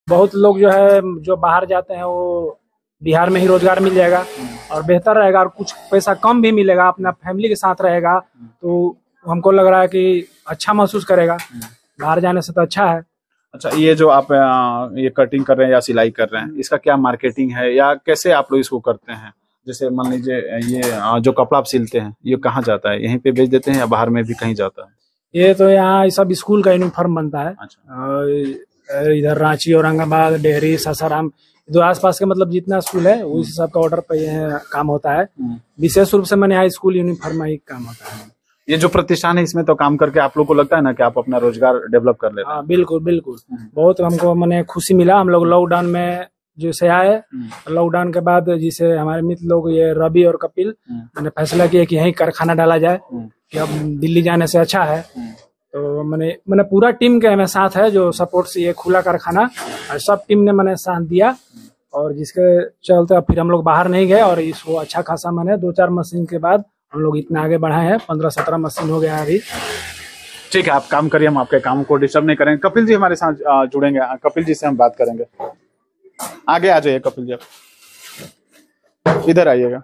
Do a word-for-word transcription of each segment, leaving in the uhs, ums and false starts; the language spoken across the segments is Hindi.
बहुत लोग जो है जो बाहर जाते हैं वो बिहार में ही रोजगार मिल जाएगा और बेहतर रहेगा और कुछ पैसा कम भी मिलेगा, अपना फैमिली के साथ रहेगा तो हमको लग रहा है कि अच्छा महसूस करेगा। बाहर जाने से तो अच्छा है। अच्छा, ये जो आप ये कटिंग कर रहे हैं या सिलाई कर रहे हैं, इसका क्या मार्केटिंग है या कैसे आप लोग इसको करते हैं? जैसे मान लीजिए ये जो कपड़ा आप सिलते हैं ये कहाँ जाता है, यहीं पे बेच देते हैं या बाहर में भी कहीं जाता है? ये तो यहाँ सब स्कूल का यूनिफॉर्म बनता है। अच्छा। इधर रांची, औरंगाबाद, डेहरी, सासाराम, जो आसपास के मतलब जितना स्कूल है उस सब का ऑर्डर पे ये काम होता है। विशेष रूप से मैंने यहाँ स्कूल यूनिफॉर्म ही काम होता है। ये जो प्रतिष्ठान है इसमें तो काम करके आप लोग को लगता है ना कि आप अपना रोजगार डेवलप कर लेते हैं? हाँ बिल्कुल बिल्कुल, बहुत हमको मैंने खुशी मिला। हम लोग लॉकडाउन में जैसे आए, लॉकडाउन के बाद जिसे हमारे मित्र लोग ये रवि और कपिल मैंने फैसला किया कि यहीं कारखाना डाला जाए कि अब दिल्ली जाने से अच्छा है। तो मैंने मैंने पूरा टीम के हमें साथ है जो सपोर्ट से ये खुला कारखाना और सब टीम ने मैंने साथ दिया और जिसके चलते फिर हम लोग बाहर नहीं गए और इसको अच्छा खासा मैंने दो चार मशीन के बाद हम लोग इतना आगे बढ़ाए हैं। पंद्रह सत्रह मशीन हो गया अभी। ठीक है, आप काम करिए, हम आपके काम को डिस्टर्ब नहीं करेंगे। कपिल जी हमारे साथ जुड़ेंगे, कपिल जी से हम बात करेंगे। आगे आ जाइए कपिल जी, इधर आइएगा।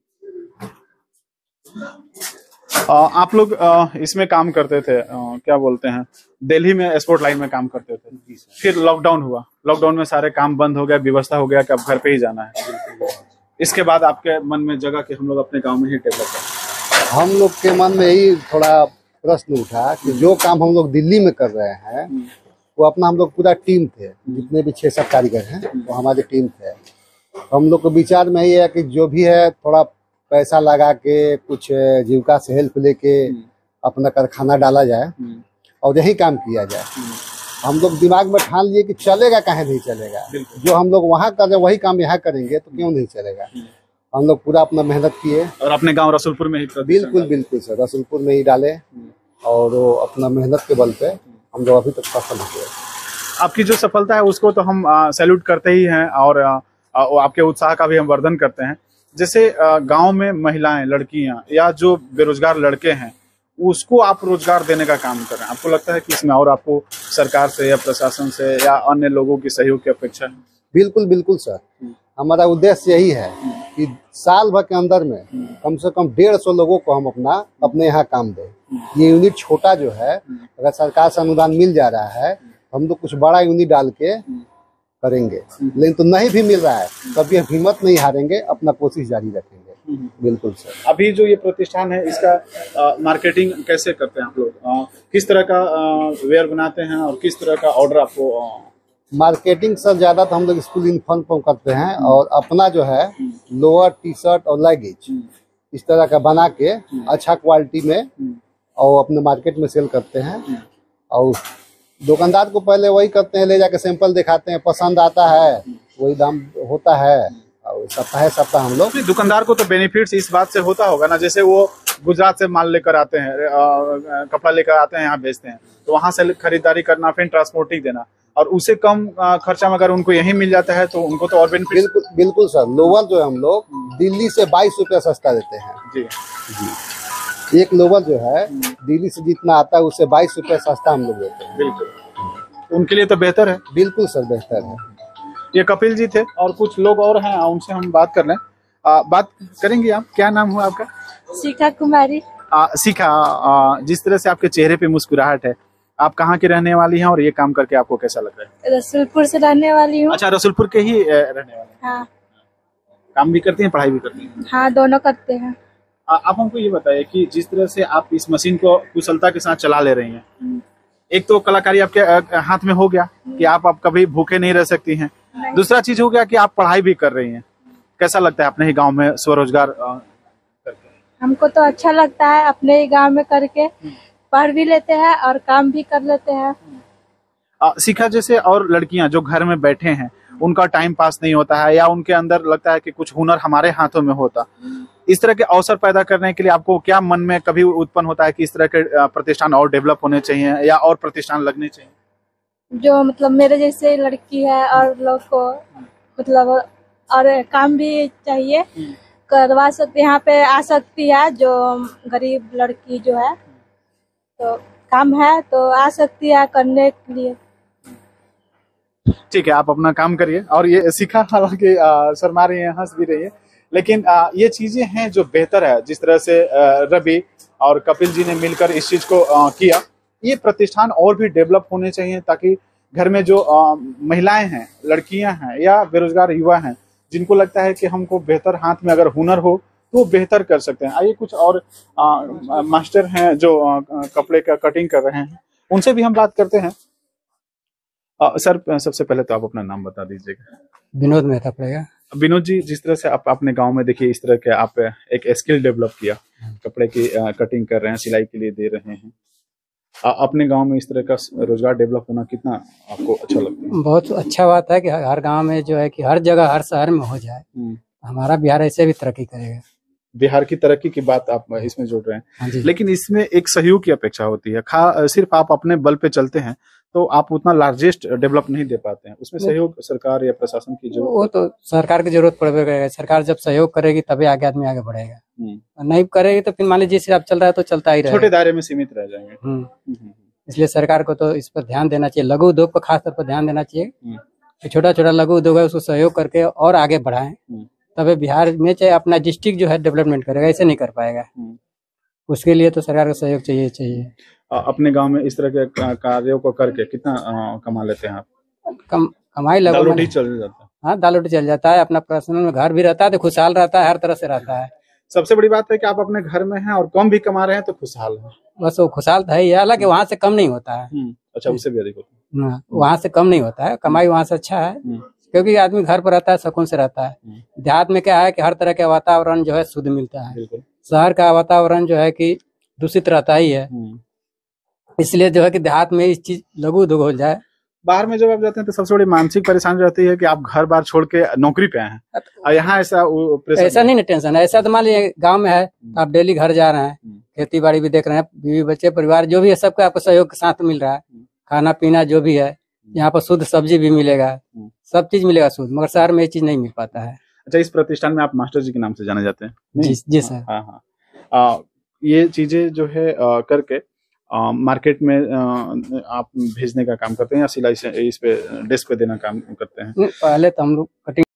आप लोग इसमें काम करते थे, क्या बोलते हैं, दिल्ली में स्पोर्ट लाइन में काम करते थे, फिर लॉकडाउन हुआ, लॉकडाउन में सारे काम बंद हो गया, व्यवस्था हो गया कि अब घर पे ही जाना है। इसके बाद आपके मन में जगह कि हम लोग अपने गांव में ही डेवलप करें। हम लोग के मन में यही थोड़ा प्रश्न उठा कि जो काम हम लोग दिल्ली में कर रहे हैं वो अपना हम लोग पूरा टीम थे, जितने भी छह सात कारीगर हैं वो हमारी टीम थे। हम लोग को विचार में ये है कि जो भी है थोड़ा पैसा लगा के कुछ जीविका से हेल्प लेके अपना कारखाना डाला जाए और यही काम किया जाए। हम लोग दिमाग में ठान लिए कि चलेगा, काहे नहीं चलेगा, जो हम लोग वहाँ कर रहे वही काम यहाँ करेंगे तो क्यों नहीं चलेगा। हम लोग पूरा अपना मेहनत किए और अपने गांव रसूलपुर में ही। बिल्कुल बिल्कुल सर, रसूलपुर में ही डाले और वो अपना मेहनत के बल पे हम लोग अभी तक सफल हुए। आपकी जो सफलता है उसको तो हम सैल्यूट करते ही हैं और आ, आ, आपके उत्साह का भी हम वर्धन करते हैं। जैसे गांव में महिलाएं, लड़कियां या जो बेरोजगार लड़के हैं उसको आप रोजगार देने का काम कर रहे हैं, आपको लगता है कि इसमें और आपको सरकार से या प्रशासन से या अन्य लोगों की सहयोग की अपेक्षा है? बिल्कुल बिल्कुल सर, हमारा उद्देश्य यही है कि साल भर के अंदर में कम से कम डेढ़ सौ लोगों को हम अपना अपने यहाँ काम दें। ये यूनिट छोटा जो है, अगर सरकार से अनुदान मिल जा रहा है हम लोग कुछ बड़ा यूनिट डाल के करेंगे, लेकिन तो नहीं भी मिल रहा है कभी हम हिम्मत नहीं हारेंगे, अपना कोशिश जारी रखेंगे। बिल्कुल सर। अभी जो ये प्रतिष्ठान है इसका आ, मार्केटिंग कैसे करते हैं आप लोग? आ, किस तरह का वेयर बनाते हैं और किस तरह का ऑर्डर आपको? आ... मार्केटिंग सर ज्यादा तो हम लोग स्कूल यूनिफॉर्म पर करते हैं और अपना जो है लोअर, टी शर्ट और लगेज इस तरह का बना के अच्छा क्वालिटी में और अपने मार्केट में सेल करते हैं। और दुकानदार को पहले वही करते हैं, ले जाके सैंपल दिखाते हैं, पसंद आता है वही दाम होता है और सप्ताह सप्ताह हम लोग। दुकानदार को तो बेनिफिट्स इस बात से होता होगा ना, जैसे वो गुजरात से माल लेकर आते हैं, कपड़ा लेकर आते हैं, यहाँ बेचते हैं, तो वहां से खरीदारी करना, फिर ट्रांसपोर्टिंग देना, और उससे कम खर्चा में अगर उनको यहीं मिल जाता है तो उनको तो और बेनिफिट। बिल्कुल बिल्कुल सर, लोवर जो है हम लोग दिल्ली से बाईस रुपया सस्ता देते हैं। जी जी, एक लोवर जो है दिल्ली से जितना आता है उससे बाईस रुपया सस्ता हम लोग देते हैं। बिल्कुल, उनके लिए तो बेहतर है। बिल्कुल सर, बेहतर है। ये कपिल जी थे और कुछ लोग और हैं, उनसे हम बात कर लें। आ, बात करेंगे। आप, क्या नाम हुआ आपका? शिखा कुमारी। आ, शिखा, आ, जिस तरह से आपके चेहरे पे मुस्कुराहट है, आप कहाँ की रहने वाली हैं और ये काम करके आपको कैसा लग रहा है? रसूलपुर से रहने वाली हूँ। अच्छा, रसूलपुर के ही रहने वाले हैं। हाँ। काम भी करती हैं, पढ़ाई भी करती हैं? हाँ, दोनों करते हैं। आ, आप हमको ये बताइए कि जिस तरह से आप इस मशीन को कुशलता के साथ चला ले रही हैं, एक तो कलाकारी आपके हाथ में हो गया कि आप आप कभी भूखे नहीं रह सकती हैं, दूसरा चीज हो गया कि आप पढ़ाई भी कर रही हैं। कैसा लगता है अपने ही गांव में स्वरोजगार करके? हमको तो अच्छा लगता है, अपने ही गांव में करके पढ़ भी लेते हैं और काम भी कर लेते हैं। शिखा, जैसे और लड़कियां जो घर में बैठे हैं उनका टाइम पास नहीं होता है या उनके अंदर लगता है कि कुछ हुनर हमारे हाथों में होता, इस तरह के अवसर पैदा करने के लिए आपको क्या मन में कभी उत्पन्न होता है कि इस तरह के प्रतिष्ठान और डेवलप होने चाहिए या और प्रतिष्ठान लगने चाहिए? जो मतलब मेरे जैसे लड़की है और लोग को मतलब और काम भी चाहिए, करवा सकते, यहाँ पे आ सकती है। जो गरीब लड़की जो है तो काम है तो आ सकती है करने के लिए। ठीक है, आप अपना काम करिए। और ये सीखा, हालांकि आ, शर्मा रही है, हंस भी रही है, लेकिन आ, ये चीजें हैं जो बेहतर है। जिस तरह से आ, रवि और कपिल जी ने मिलकर इस चीज को आ, किया, ये प्रतिष्ठान और भी डेवलप होने चाहिए, ताकि घर में जो आ, महिलाएं हैं, लड़कियां हैं या बेरोजगार युवा हैं, जिनको लगता है कि हमको बेहतर हाथ में अगर हुनर हो तो वो बेहतर कर सकते हैं। आइए कुछ और आ, मास्टर हैं जो आ, कपड़े का कटिंग कर रहे हैं, उनसे भी हम बात करते हैं। आ, सर, सबसे पहले तो आप अपना नाम बता दीजिएगा। विनोद मेहता पड़ेगा। विनोद जी, जिस तरह से आप अपने गांव में देखिए, इस तरह के आप एक स्किल डेवलप किया, कपड़े की कटिंग कर रहे हैं, सिलाई के लिए दे रहे हैं, आ, अपने गांव में इस तरह का रोजगार डेवलप होना कितना आपको अच्छा लगता है? बहुत अच्छा बात है कि हर गांव में जो है कि हर जगह हर शहर में हो जाए। हमारा बिहार ऐसे भी तरक्की करेगा। बिहार की तरक्की की बात आप इसमें जोड़ रहे हैं। हाँ जी। लेकिन इसमें एक सहयोग की अपेक्षा होती है। खा सिर्फ आप अपने बल पे चलते हैं तो आप उतना लार्जेस्ट डेवलप नहीं दे पाते हैं, उसमें सहयोग सरकार या प्रशासन की जरूरत। वो तो सरकार की जरूरत पड़ेगा करेगा। सरकार जब सहयोग करेगी तभी आगे आदमी आगे बढ़ेगा, नहीं करेगी तो फिर मान लीजिए सिर्फ चल रहा है तो चलता ही रहेगा, छोटे दायरे में सीमित रह जाएंगे। इसलिए सरकार को तो इस पर ध्यान देना चाहिए, लघु उद्योग पर खास तौर पर ध्यान देना चाहिए। छोटा छोटा लघु उद्योग है उसको सहयोग करके और आगे बढ़ाएं, तभी बिहार में चाहे अपना डिस्ट्रिक्ट जो है डेवलपमेंट करेगा, ऐसे नहीं कर पाएगा। उसके लिए तो सरकार का सहयोग चाहिए चाहिए। अपने गांव में इस तरह के कार्यों को करके कितना कमा लेते हैं आप? कम कमाई लगभग दाल रोटी चल जाता है। हाँ, दाल रोटी चल जाता है, अपना पर्सनल में घर भी रहता है तो खुशहाल रहता है, हर तरह से रहता है। सबसे बड़ी बात है कि आप अपने घर में हैं और कम भी कमा रहे हैं तो खुशहाल हैं। बस वो खुशहाल था ही, हालांकि वहाँ से कम नहीं होता है। अच्छा, उससे भी अधिक होता है। वहाँ से कम नहीं होता है, कमाई वहाँ से अच्छा है, क्योंकि आदमी घर पर रहता है, सुकून से रहता है। देहात में क्या है कि हर तरह का वातावरण जो है शुद्ध मिलता है। शहर का वातावरण जो है कि दूषित रहता ही है, इसलिए जो है कि देहात में इस चीज लघु उद्योग हो जाए। बाहर में जब आप जाते हैं तो सबसे बड़ी मानसिक परेशानी रहती है कि आप घर बार छोड़ के नौकरी पे हैं, और यहाँ ऐसा ऐसा नहीं ना टेंशन है। ऐसा तो मान लीजिए गाँव में है, आप डेली घर जा रहे हैं, खेती बाड़ी भी देख रहे हैं, बीवी बच्चे परिवार जो भी है सबका आपको सहयोग के साथ मिल रहा है। खाना पीना जो भी है, यहाँ पर शुद्ध सब्जी भी मिलेगा, सब चीज मिलेगा शुद्ध, मगर शहर में ये चीज नहीं मिल पाता है। अच्छा, इस प्रतिष्ठान में आप मास्टर जी के नाम से जाने जाते हैं? जी जी सर। हाँ हाँ, ये चीजें जो है आ, करके आ, मार्केट में आ, आप भेजने का काम करते हैं या सिलाई से इस पे डेस्क पे देना काम करते हैं? पहले तो हम लोग कटिंग